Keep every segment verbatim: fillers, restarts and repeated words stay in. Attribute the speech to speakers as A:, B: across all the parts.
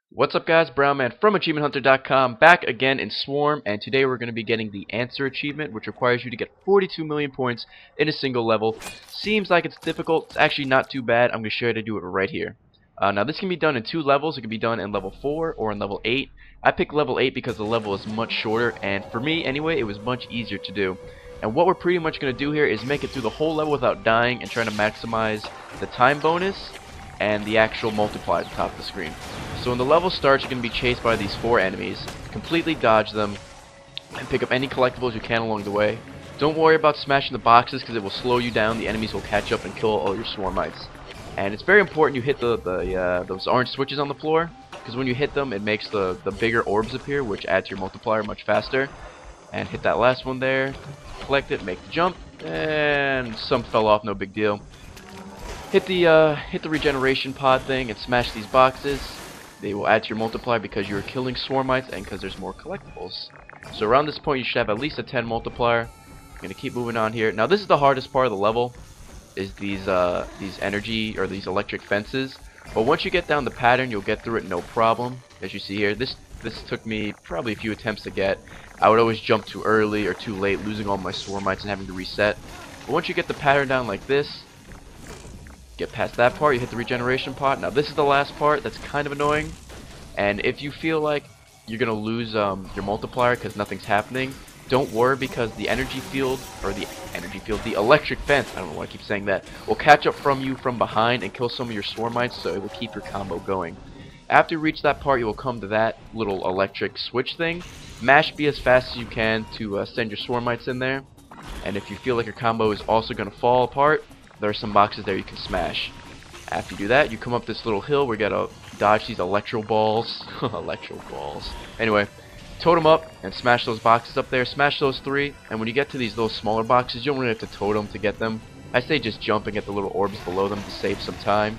A: What's up guys, Brownman from Achievement Hunter dot com, back again in Swarm, and today we're going to be getting the Answer achievement, which requires you to get forty-two million points in a single level. Seems like it's difficult. It's actually not too bad. I'm going to show you how to do it right here. Uh, now this can be done in two levels. It can be done in level four or in level eight. I picked level eight because the level is much shorter, and for me anyway, it was much easier to do. And what we're pretty much going to do here is make it through the whole level without dying and trying to maximize the time bonus and the actual multiplier at the top of the screen. So when the level starts, you're going to be chased by these four enemies. Completely dodge them and pick up any collectibles you can along the way. Don't worry about smashing the boxes because it will slow you down. The enemies will catch up and kill all your swarmites. And it's very important you hit the, the uh, those orange switches on the floor, because when you hit them it makes the, the bigger orbs appear, which add to your multiplier much faster. And hit that last one there, collect it, make the jump, and some fell off, no big deal. Hit the uh, hit the regeneration pod thing and smash these boxes. They will add to your multiplier because you're killing swarmites and because there's more collectibles. So around this point you should have at least a ten multiplier. I'm gonna keep moving on here. Now this is the hardest part of the level, is these uh, these energy or these electric fences. But once you get down the pattern, you'll get through it no problem. As you see here, this this took me probably a few attempts to get. I would always jump too early or too late, losing all my swarmites and having to reset. But once you get the pattern down like this, get past that part, you hit the regeneration pot. Now this is the last part that's kind of annoying, and if you feel like you're gonna lose um, your multiplier because nothing's happening, don't worry, because the energy field, or the energy field, the electric fence, I don't know why I keep saying that, will catch up from you from behind and kill some of your swarmites, so it will keep your combo going. After you reach that part, you will come to that little electric switch thing. Mash B as fast as you can to uh, send your swarmites in there, and if you feel like your combo is also gonna fall apart, there are some boxes there you can smash. After you do that, you come up this little hill where you gotta dodge these electro balls. Electro balls. Anyway, totem up and smash those boxes up there. Smash those three, and when you get to these little smaller boxes, you don't really have to totem to get them. I say just jump and get the little orbs below them to save some time.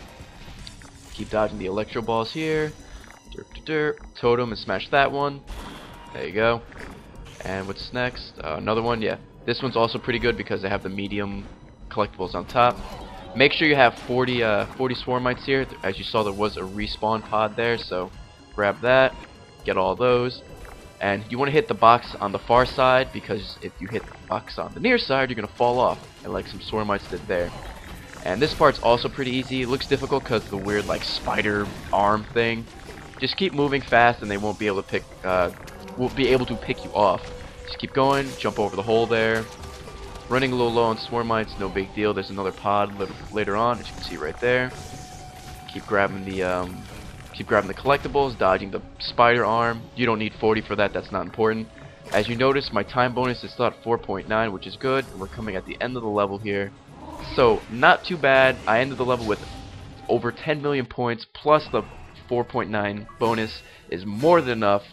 A: Keep dodging the electro balls here. Derp, derp, derp. Totem and smash that one. There you go. And what's next? Uh, another one, yeah. This one's also pretty good because they have the medium collectibles on top. Make sure you have forty, uh, forty swarmites here. As you saw, there was a respawn pod there, so grab that, get all those, and you want to hit the box on the far side, because if you hit the box on the near side, you're gonna fall off, and like some swarmites did there. And this part's also pretty easy. It looks difficult because the weird like spider arm thing. Just keep moving fast, and they won't be able to pick, uh, won't be able to pick you off. Just keep going, jump over the hole there. Running a little low on swarmites, no big deal. There's another pod later on, as you can see right there. Keep grabbing the um, keep grabbing the collectibles, dodging the spider arm. You don't need forty for that. That's not important. As you notice, my time bonus is still at four point nine, which is good. And we're coming at the end of the level here, so not too bad. I ended the level with over ten million points, plus the four point nine bonus is more than enough.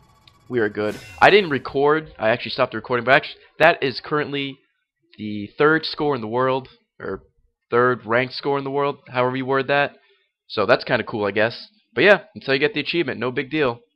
A: We are good. I didn't record. I actually stopped the recording, but actually, that is currently the third score in the world, or third ranked score in the world, however you word that. So that's kind of cool, I guess. But yeah, until you get the achievement, no big deal.